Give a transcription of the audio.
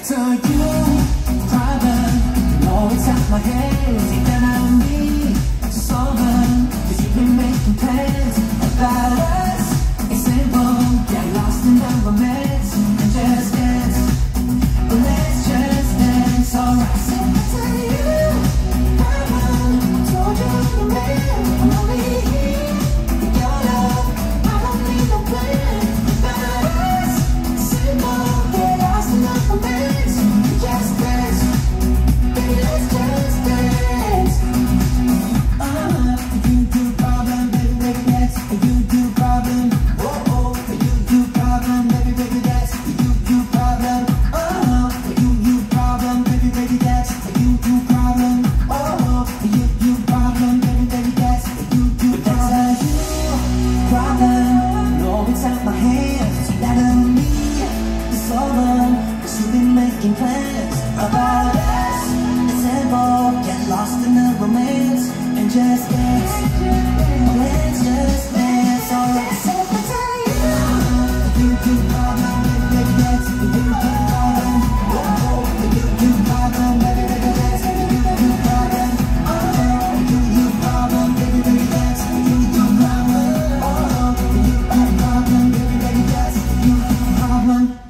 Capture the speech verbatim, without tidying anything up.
So you problem, know it's out my hands. You cannot be to solve them, cause you've been making plans about us. It's simple, get lost in the romance and just dance. Let's just dance, alright. So I tell you, problem, told you I'm the man. I'm only here for your love. I don't need no plan about us. Simple, get lost in the romance and just dance. Baby, let's just dance. Uh-huh, you do problem, baby, baby, that's you do problem. Oh, oh, you do problem, baby, baby, that's you do problem. Uh-huh, you you problem, baby, baby, that's you do problem. Oh, you you problem, baby, baby, that's you do problem. You problem, no, it's out my hands. You gotta me, it's over, cause you've been making plans about us. It's simple, get lost in the romance and just dance. Let's just dance, alright. So I tell you, you do problem, baby, baby, that's you do problem. Oh, oh, you do problem, baby, baby, that's you do problem. Oh, you do problem, baby, baby, that's you do problem. Oh, you do problem, baby, baby, that's you do problem.